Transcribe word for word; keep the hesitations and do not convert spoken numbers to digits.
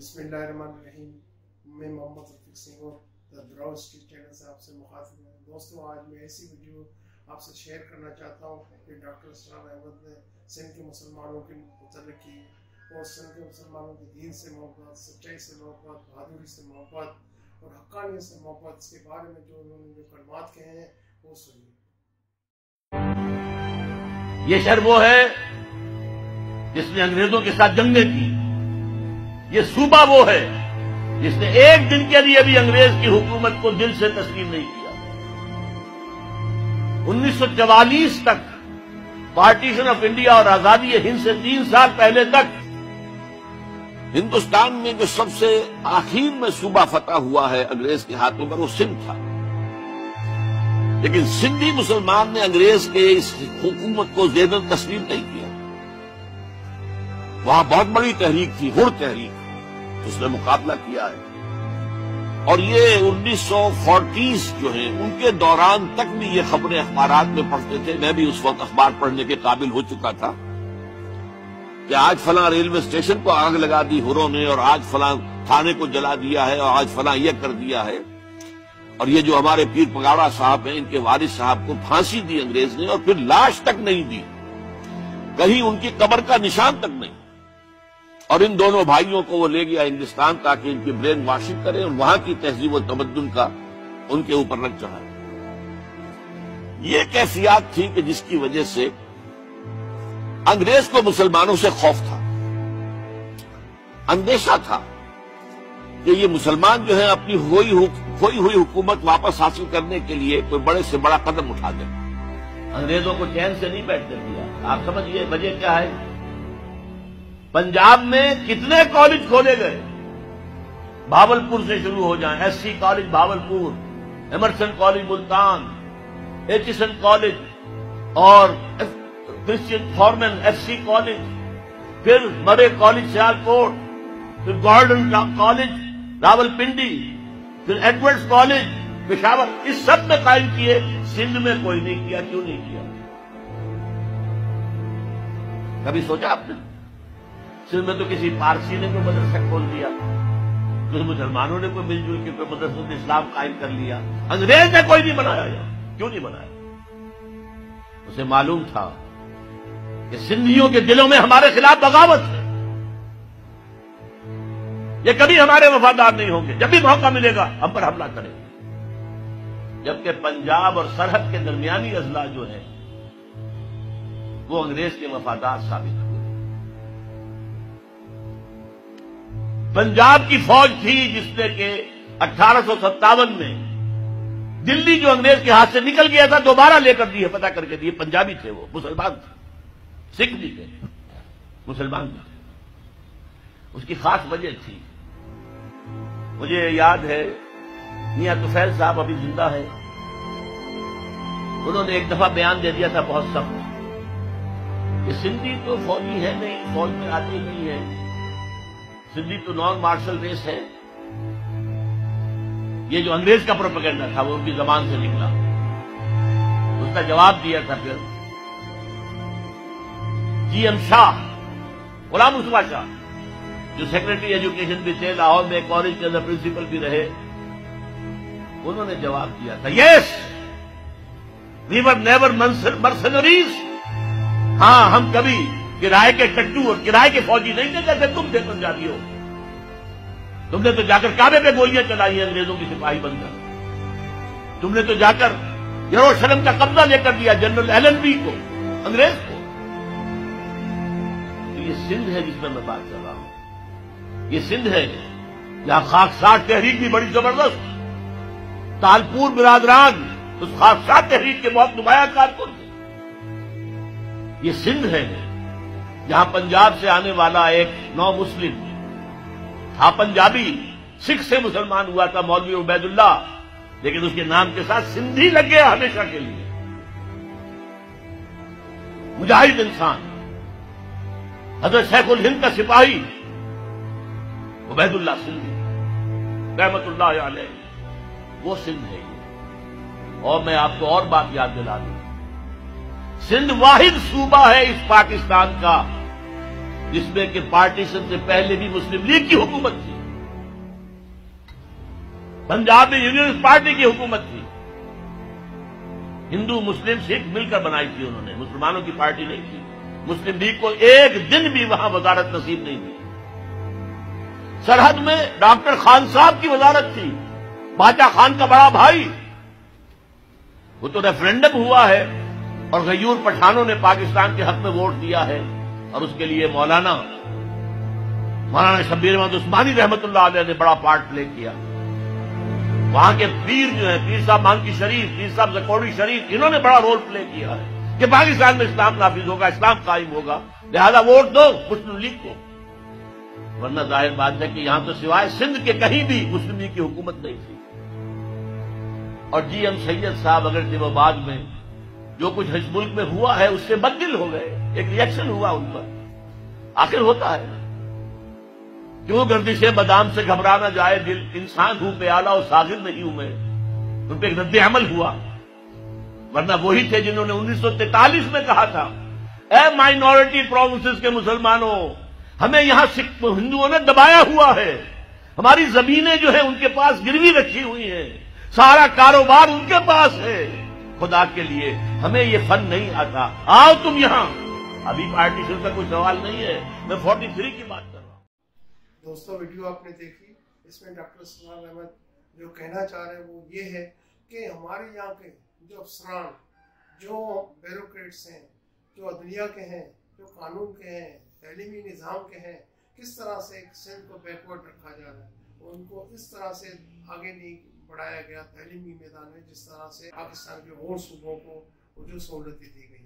بسم اللہ الرحمن الرحیم. میں محمد رفیق سنگھ اور دا براؤ اسٹریٹ چینل سے آپ سے مخاطب ہوں. دوستوں، آج میں ایسی ویڈیو آپ سے شیئر کرنا چاہتا ہوں کہ ڈاکٹر اسلام احمد نے سندھ کے مسلمانوں کے متعلق کی اور سندھ کے مسلمانوں کی دین سے محبت، سچائی سے محبت، بہادری سے محبت اور حقانیت سے محبت، اس کے بارے میں جو انہوں نے جو کلمات کہے ہیں وہ سنیے. یہ شہر وہ ہے جس نے انگریزوں کے ساتھ جنگیں کی. یہ صوبہ وہ ہے جس نے ایک دن کے لیے بھی انگریز کی حکومت کو دل سے تسلیم نہیں کیا. انیس سو چوالیس تک، پارٹیشن آف انڈیا اور آزادی ہند سے تین سال پہلے تک، ہندوستان میں جو سب سے آخر میں صوبہ فتح ہوا ہے انگریز کے ہاتھوں پر وہ سندھ تھا. لیکن سندھی مسلمان نے انگریز کے اس حکومت کو ذہن تسلیم نہیں کیا. وہاں بہت بڑی تحریک تھی، ہڑ تحریک، اس نے مقابلہ کیا ہے. اور یہ انیس سو فورٹیز جو ہیں ان کے دوران تک بھی یہ خبریں اخبارات میں پڑھتے تھے. میں بھی اس وقت اخبار پڑھنے کے قابل ہو چکا تھا کہ آج فلاں ریلوے اسٹیشن کو آگ لگا دی ہروں نے، اور آج فلاں تھانے کو جلا دیا ہے، اور آج فلاں یہ کر دیا ہے. اور یہ جو ہمارے پیر پگاڑا صاحب ہیں، ان کے والد صاحب کو پھانسی دی انگریز نے، اور پھر لاش تک نہیں دی، کہیں ان کی قبر کا نشان تک نہیں. اور ان دونوں بھائیوں کو وہ لے گیا ہندوستان تاکہ ان کی برین واشنگ کرے اور وہاں کی تہذیب و تمدن کا ان کے اوپر رنگ چڑھائے. یہ کیفیات تھی کہ جس کی وجہ سے انگریز کو مسلمانوں سے خوف تھا، اندیشہ تھا کہ یہ مسلمان جو ہے اپنی ہوئی ہوئی ہوئی حکومت واپس حاصل کرنے کے لیے کوئی بڑے سے بڑا قدم اٹھا دیں. انگریزوں کو چین سے نہیں بیٹھنے دیا. آپ سمجھیے وجہ کیا ہے؟ پنجاب میں کتنے کالج کھولے گئے، بھاولپور سے شروع ہو جائیں، S E college Bahawalpur, Emerson college Multan, Aitchison college اور Christian Forman F C college, پھر مرے کالج سیالکوٹ، پھر گارڈن کالج راول پنڈی، پھر ایڈورڈز کالج پشاور، اس سب میں قائم کیے. سندھ میں کوئی نہیں کیا. کیوں نہیں کیا؟ کبھی سوچا آپ نے؟ سندھ میں تو کسی پارسی نے کوئی مدرسہ کھول دیا، کچھ مسلمانوں نے کوئی مل جل کے کوئی مدرسۃ اسلام قائم کر لیا. انگریز نے کوئی نہیں بنایا. کیوں نہیں بنایا؟ اسے معلوم تھا کہ سندھیوں کے دلوں میں ہمارے خلاف بغاوت ہے، یہ کبھی ہمارے وفادار نہیں ہوں گے. جب بھی موقع ملے گا ہم پر حملہ کریں گے. جبکہ پنجاب اور سرحد کے درمیانی اضلاع جو ہیں وہ انگریز کے وفادار ثابت ہوئے. پنجاب کی فوج تھی جس نے کہ اٹھارہ سو ستاون میں دلی جو انگریز کے ہاتھ سے نکل گیا تھا دوبارہ لے کر دیے، پتہ کر کے دیے. پنجابی تھے، وہ مسلمان تھے، سکھ بھی تھے، مسلمان بھی تھے. اس کی خاص وجہ تھی. مجھے یاد ہے میاں طفیل صاحب ابھی زندہ ہے، انہوں نے ایک دفعہ بیان دے دیا تھا بہت سخت کہ سندھی تو فوجی ہے نہیں، فوج میں آتے ہی نہیں ہے، سندھی تو نان مارشل ریس ہے. یہ جو انگریز کا پروپیگنڈا تھا وہ ان کی زبان سے نکلا. اس کا جواب دیا تھا پھر جی ایم شاہ، غلام مصطفیٰ شاہ، جو سیکرٹری ایجوکیشن بھی تھے، لاہور میں کالج کے اندر پرنسپل بھی رہے. انہوں نے جواب دیا تھا، یس وی ور نیور مرسنریز. ہاں، ہم کبھی کرائے کے ٹٹو اور کرائے کے فوجی نہیں تھے جیسے تم تھے پنجابی ہو. تم نے تو جا کر کعبے پہ گولیاں چلائی ہیں انگریزوں کی سپاہی بن کر. تم نے تو جا کر یروشلم کا قبضہ لے کر دیا جنرل ایلن بی کو، انگریز کو. تو یہ سندھ ہے جس میں میں بات کر رہا ہوں. یہ سندھ ہے جہاں خاکسار تحریک بھی بڑی زبردست، تالپور برادران اس خاکسار تحریک کے بہت نمایاں کارکن تھے. یہ سندھ ہے جہاں پنجاب سے آنے والا ایک نو مسلم تھا، پنجابی، سکھ سے مسلمان ہوا تھا، مولوی عبید اللہ، لیکن اس کے نام کے ساتھ سندھی لگ گیا ہمیشہ کے لیے. مجاہد انسان، حضرت شیخ الہند کا سپاہی عبید اللہ سندھی رحمت اللہ علیہ، وہ سندھ ہے. اور میں آپ کو اور بات یاد دلا دوں، سندھ واحد صوبہ ہے اس پاکستان کا جس میں کہ پارٹیشن سے پہلے بھی مسلم لیگ کی حکومت تھی، پنجاب میں یونینسٹ پارٹی کی حکومت تھی، ہندو مسلم سکھ مل کر بنائی تھی انہوں نے، مسلمانوں کی پارٹی نہیں تھی۔ مسلم لیگ کو ایک دن بھی وہاں وزارت نصیب نہیں تھی۔ سرحد میں ڈاکٹر خان صاحب کی وزارت تھی، باچا خان کا بڑا بھائی، وہ تو ریفرینڈم ہوا ہے اور غیور پٹھانوں نے پاکستان کے حق میں ووٹ دیا ہے، اور اس کے لیے مولانا مولانا شبیر احمد عثمانی رحمت اللہ علیہ نے بڑا پارٹ پلے کیا۔ وہاں کے پیر جو ہیں، پیر صاحب مانکی شریف، پیر صاحب زکوڑی شریف، انہوں نے بڑا رول پلے کیا ہے کہ پاکستان میں اسلام نافذ ہوگا، اسلام قائم ہوگا، لہذا ووٹ دو مسلم لیگ کو۔ ورنہ ظاہر بات ہے کہ یہاں تو سوائے سندھ کے کہیں بھی مسلم لیگ کی حکومت نہیں تھی۔ اور جی ایم سید صاحب اگر وہ بعد میں جو کچھ اس ملک میں ہوا ہے اس سے بددل ہو گئے، ایک ریئیکشن ہوا ان پر، آخر ہوتا ہے، کیوں گردش بادام سے گھبرا نہ جائے دل، انسان ہوں پہ آلہ اور ساغر نہیں ہوں میں، ان پہ ایک رد عمل ہوا۔ ورنہ وہی تھے جنہوں نے انیس سو تینتالیس میں کہا تھا، اے مائنورٹی پروونسز کے مسلمانوں، ہمیں یہاں سکھ ہندوؤں نے دبایا ہوا ہے، ہماری زمینیں جو ہیں ان کے پاس گروی رکھی ہوئی ہیں، سارا کاروبار ان کے پاس ہے، خدا کے لیے ہمیں یہ فن نہیں آتا، آؤ تم یہاں۔ ابھی پارٹیشن کا کوئی سوال نہیں ہے، میں فورٹی تھری کی بات کر رہا ہوں۔ دوستوں ویڈیو آپ نے دیکھی، اس میں ڈاکٹر سلمان احمد جو کہنا چاہ رہے ہیں وہ یہ ہے کہ ہمارے یہاں کے جو افسران، جو بیوروکریٹس ہیں، جو عدلیہ کے ہیں، جو قانون کے ہیں، تعلیمی نظام کے ہیں، کس طرح سے ایک سندھ کو بیکورڈ رکھا جا رہا ہے، ان کو اس طرح سے آگے نہیں بڑھایا گیا تعلیمی میدان میں جس طرح سے پاکستان کے اور صوبوں کو جو سہولتیں دی گئی۔